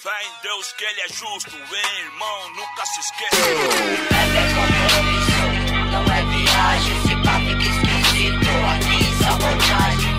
Fé em Deus que ele é justo, irmão, nunca se esqueça. É compromisso, não é viagem. Se pá fica esquisito, aqui sabotagem.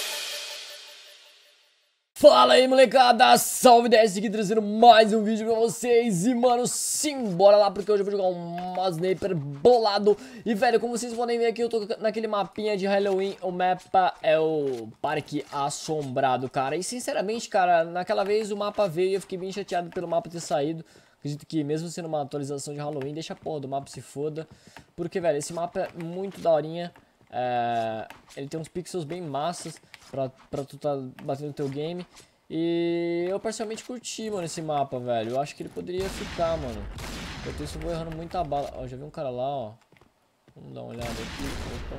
Fala aí, molecada, salve DS aqui trazendo mais um vídeo pra vocês. E mano, simbora lá porque hoje eu vou jogar um sniper bolado. E velho, como vocês podem ver aqui, eu tô naquele mapinha de Halloween. O mapa é o Parque Assombrado, cara. E sinceramente, cara, naquela vez o mapa veio e eu fiquei bem chateado pelo mapa ter saído. Acredito que mesmo sendo uma atualização de Halloween, deixa a porra do mapa se foda. Porque, velho, esse mapa é muito daorinha. Ele tem uns pixels bem massas pra tu tá batendo no teu game. E eu parcialmente curti, mano, esse mapa, velho. Eu acho que ele poderia ficar, mano. Enquanto isso eu vou errando muita bala. Ó, já vi um cara lá, ó. Vamos dar uma olhada aqui. Opa.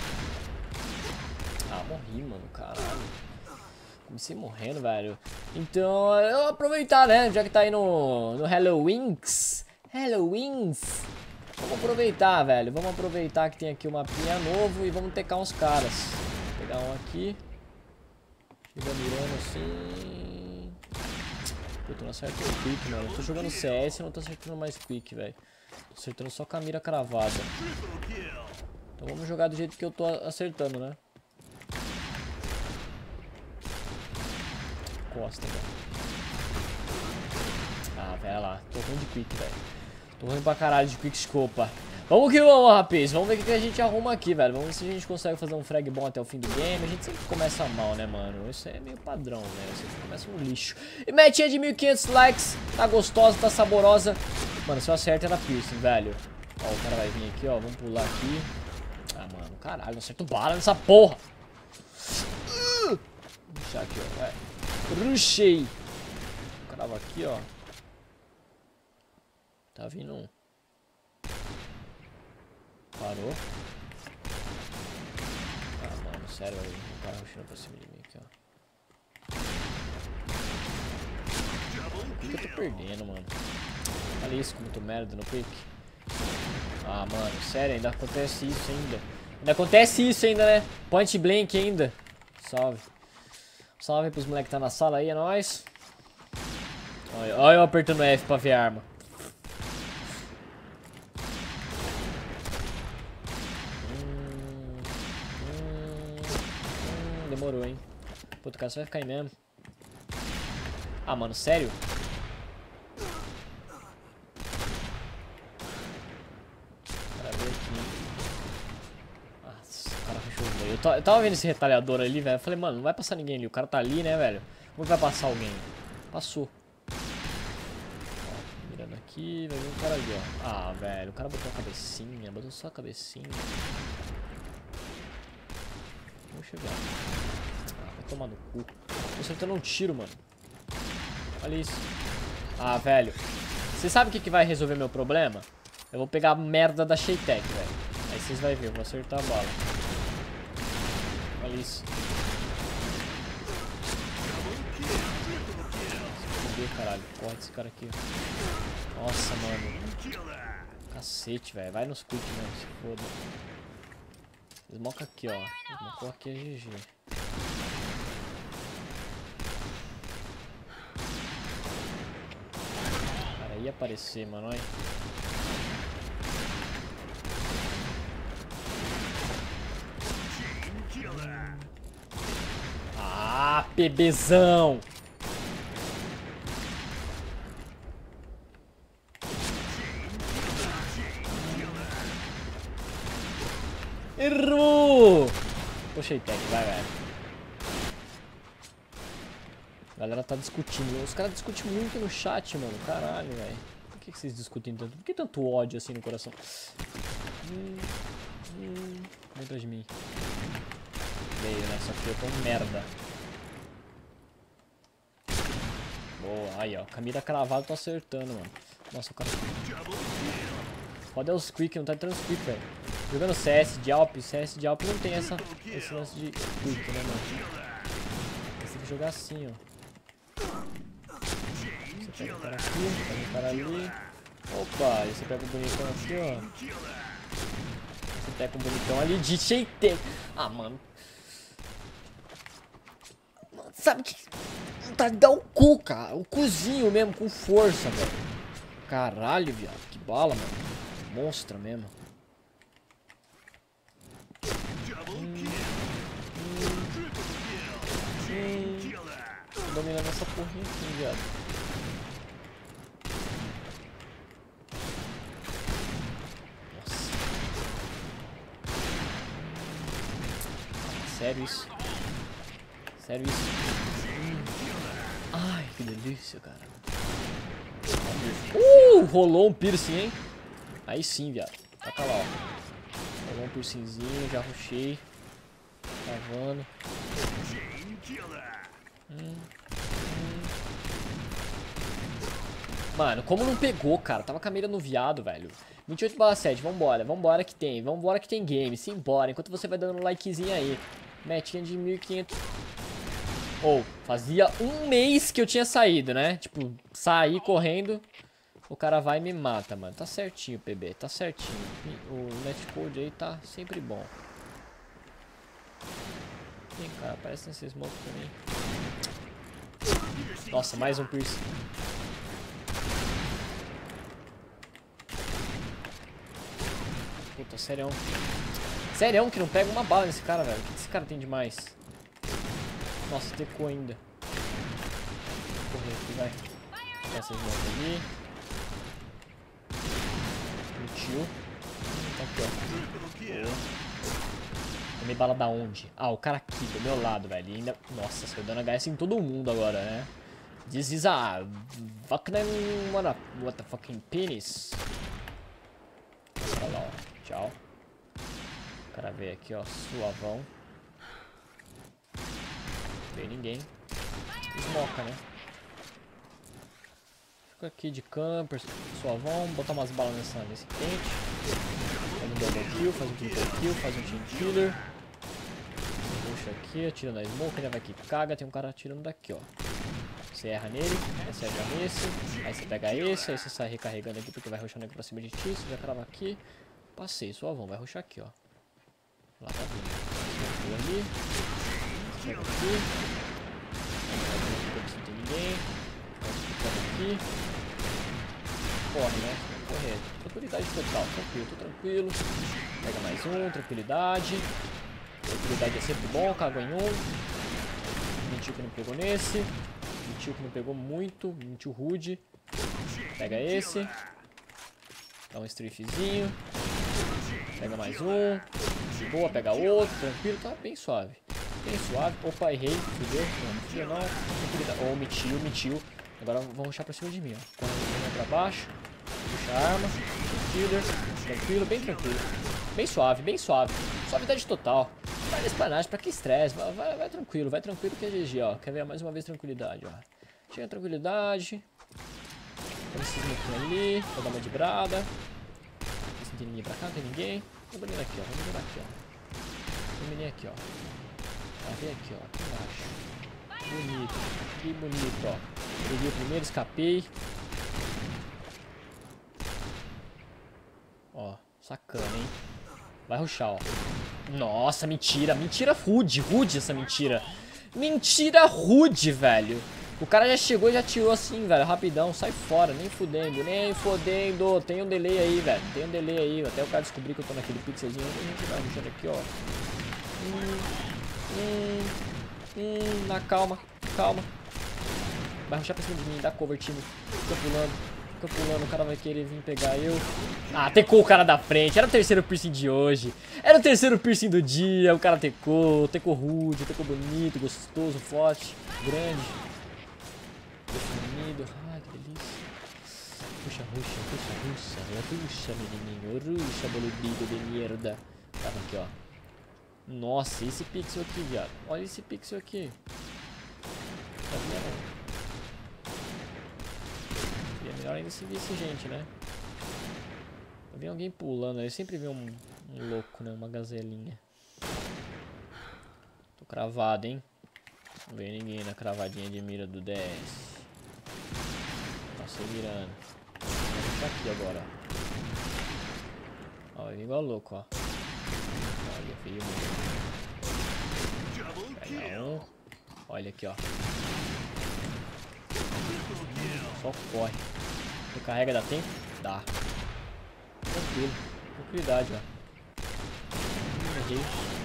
Ah, morri, mano, caralho. Comecei morrendo, velho. Então, eu vou aproveitar, né? Já que tá aí no Halloweens. Vamos aproveitar, velho. Vamos aproveitar que tem aqui um mapinha novo e vamos tecar uns caras. Vou pegar um aqui. Chega mirando assim. Puta, não acerto o quick, mano. Eu tô jogando CS e não tô acertando mais quick, velho. Tô acertando só com a mira cravada. Então vamos jogar do jeito que eu tô acertando, né? Costa, velho. Ah, velho, lá. Tô ruim de quick, velho. Tô ruim pra caralho de quickscopa. Vamos que vamos, rapaz. Vamos ver o que a gente arruma aqui, velho. Vamos ver se a gente consegue fazer um frag bom até o fim do game. A gente sempre começa mal, né, mano? Isso é meio padrão, né? Sempre começa no lixo. E metinha de 1500 likes. Tá gostosa, tá saborosa. Mano, se eu acerto era piercing, velho. Ó, o cara vai vir aqui, ó. Vamos pular aqui. Ah, mano, caralho. Não acerto bala nessa porra. Vou deixar aqui, ó. Vai. Rushei. Crava aqui, ó. Tá vindo um. Parou. Ah, mano, sério, aí. O cara rushando pra cima de mim aqui, ó. Por que eu tô perdendo, mano? Olha isso, como eu tô merda no quick. Ah, mano, sério, ainda acontece isso ainda. Ainda acontece isso ainda, né? Point blank ainda. Salve. Salve pros moleques que tá na sala aí, é nóis. Olha eu apertando F pra ver a arma. Demorou, hein. Puta, o cara só vai ficar aí mesmo. Ah, mano, sério? O cara veio aqui. Nossa, o cara fechou o meio. Eu tava vendo esse retalhador ali, velho. Eu falei, mano, não vai passar ninguém ali. O cara tá ali, né, velho? Como vai passar alguém? Passou. Ó, mirando aqui, vai vir um cara ali, ó. Ah, velho, o cara botou a cabecinha. Botou só a cabecinha. Vamos chegar. Ah, vai tomar no cu. Tô acertando um tiro, mano. Olha isso. Ah, velho. Você sabe o que vai resolver meu problema? Eu vou pegar a merda da Shaytek, velho. Aí vocês vão ver, eu vou acertar a bala. Olha isso. Cadê, caralho? Corre esse cara aqui, ó. Nossa, mano. Cacete, velho. Vai nos quick, mano. Se foda. Smoke aqui, ó. Smocou aqui é GG. Cara, ia aparecer, mano, olha. Ah, bebezão! Errou! Puxei tag, vai, velho. A galera tá discutindo. Os caras discutem muito no chat, mano. Caralho, velho. Por que vocês discutem tanto? Por que tanto ódio assim no coração? Vem atrás de mim. Veio, né? Só que eu tô merda. Boa, aí, ó. Camila cravada, tô acertando, mano. Nossa, o cara. Foda é os quick, não tá entrando os quick, velho. Jogando CS de Alp não tem esse lance de quick, né, mano? Você tem que jogar assim, ó. Você pega o cara aqui, pega o cara ali. Opa, aí você pega o bonitão aqui, ó. Você pega o bonitão ali de Shaytek. Ah, mano. Sabe que... vontade de dar o cu, cara. O cuzinho mesmo, com força, velho. Caralho, viado. Que bala, mano. Monstra mesmo. Tô dominando essa porrinha aqui, viado. Nossa. Sério isso? Sério isso? Ai, que delícia, cara. Rolou um piercing, hein? Aí sim, viado. Taca lá, ó. Rolou um piercingzinho, já rushei. Cavando. Mano, como não pegou, cara? Tava com a mira no viado, velho. 28/7, vambora. Vambora que tem. Vambora que tem game. Simbora. Enquanto você vai dando um likezinho aí. Metinha de 1500. Ou, fazia um mês que eu tinha saído, né? Tipo, saí correndo. O cara vai e me mata, mano. Tá certinho, PB. Tá certinho. O netcode aí tá sempre bom. Vem cá, aparece nesse smoke pra mim. Nossa, mais um piercing. Puta, sério. Sério que não pega uma bala nesse cara, velho. O que esse cara tem demais? Nossa, tecou ainda. Vou correr aqui, vai. Essa smoke ali. Tio. Tá aqui, ó. Boa. Tomei bala da onde? Ah, o cara aqui, do meu lado, velho. E ainda... Nossa, saiu dando HS em todo mundo agora, né? This is a... What the fucking penis? Olha lá, ó. Tchau. O cara veio aqui, ó. Suavão. Não veio ninguém. Smoca, né? Fica aqui de camper, suavão. Botar umas balas nesse pente. Faz um double kill, faz um triple kill, faz um team killer. Puxa aqui, atira na smoke, ele vai que caga. Tem um cara atirando daqui, ó. Você erra nele, você erra nesse. Aí você pega esse, aí você sai recarregando aqui porque vai rushar o nego pra cima de ti. Você já crava aqui. Passei, suavão, vai rushar aqui, ó. Lá tá vindo. Ali. Pega aqui. Não tem ninguém. Aqui. Corre, né? Correr. Tranquilidade total. Tranquilo, tô tranquilo. Pega mais um, tranquilidade. Tranquilidade é sempre bom, cago em um. Mentiu que não pegou nesse. Mentiu que não pegou muito. Mentiu rude. Pega esse. Dá um strafezinho. Pega mais um. De boa, pega outro. Tranquilo, tá bem suave. Bem suave. Opa, errei. Fudeu. Não fudeu não. Oh, mentiu. Agora vão rushar pra cima de mim, ó. Correndo pra baixo. Puxa a arma. Killer. Tranquilo, bem tranquilo. Bem suave. Suavidade total. Vai na esplanagem, pra que estresse? Vai tranquilo que é GG, ó. Quer ver mais uma vez tranquilidade, ó. Chega tranquilidade. Vamos seguir aqui ali. Vou dar uma de brada. Não tem ninguém pra cá, não tem ninguém. Vamos venir aqui, ó. Vamos venir aqui, ó. Vai vir aqui, ó. Aqui embaixo. Bonito. Que bonito, ó. Peguei o primeiro, escapei. Ó, sacana, hein? Vai rushar, ó. Nossa, mentira. Mentira rude essa mentira. Mentira rude, velho. O cara já chegou e já tirou assim, velho. Rapidão, sai fora. Nem fudendo. Tem um delay aí, velho. Tem um delay aí. Até o cara descobrir que eu tô naquele pixelzinho. A gente vai rushando aqui, ó. Calma. Vai rushar pra cima de mim. Dá cover, time. Fica pulando. O cara vai querer vir pegar eu. Ah, tecou o cara da frente. Era o terceiro piercing de hoje. Era o terceiro piercing do dia. O cara tecou rude, tecou bonito, gostoso, forte, grande. Definido. Ai, que delícia. Ruxa, menininho. Ruxa, boludido de merda. Tava aqui, ó. Nossa, esse pixel aqui, viado. Olha esse pixel aqui. Tá vendo? Seria melhor ainda se visse gente, né? Eu vi alguém pulando. Eu sempre vi um louco, né? Uma gazelinha. Tô cravado, hein? Não veio ninguém na cravadinha de mira do 10. Nossa, mirando. Vou deixar aqui agora, ó. Ó, vai vir igual louco, ó. Olha, veio muito. Pega um. Olha aqui, ó. Só corre. Recarrega, dá tempo? Dá. Tranquilo. Tranquilidade, ó. Errei.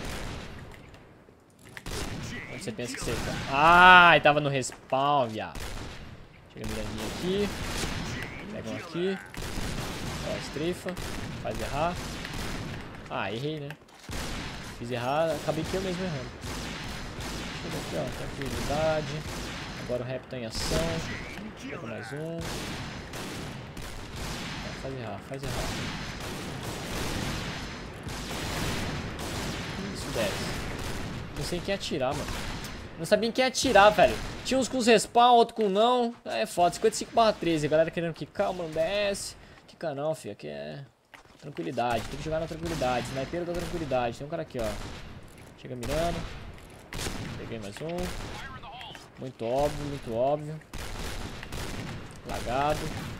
Onde você pensa que você tá? Ai, tava no respawn, viado. Chega mirandinha aqui. Pega um aqui. Ó, estrifa. Faz errar. Ah, errei, né? Fiz errar, acabei que eu mesmo errando. Chega aqui, ó. Tranquilidade. Agora o rap tá em ação. Pega mais um. Faz errar, faz errar. Isso, desce. Não sei em quem atirar, mano. Não sabia em quem atirar, velho. Tinha uns com os respawn, outro com não. É foda, 55/13. A galera querendo quicar, mano, desce. Quica não, filho. Aqui é tranquilidade. Tem que jogar na tranquilidade. Sniper da tranquilidade. Tem um cara aqui, ó. Chega mirando. Peguei mais um. Muito óbvio, muito óbvio. Lagado.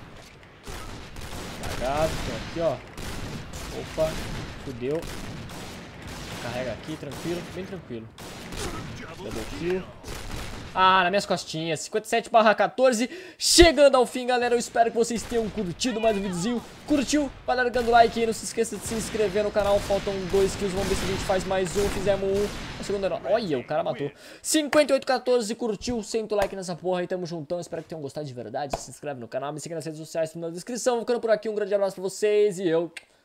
Lagado. Tem aqui, ó. Opa. Fudeu. Carrega aqui, tranquilo. Bem tranquilo. Double kill. Ah, nas minhas costinhas. 57/14. Chegando ao fim, galera. Eu espero que vocês tenham curtido mais um videozinho. Curtiu? Vai largando o like aí. Não se esqueça de se inscrever no canal. Faltam 2 kills. Vamos ver se a gente faz mais um. Fizemos um. A segunda era... Olha, o cara matou. 58/14. Curtiu? Senta o like nessa porra aí. Tamo juntão. Espero que tenham gostado de verdade. Se inscreve no canal. Me siga nas redes sociais na descrição. Vou ficando por aqui. Um grande abraço pra vocês. E eu...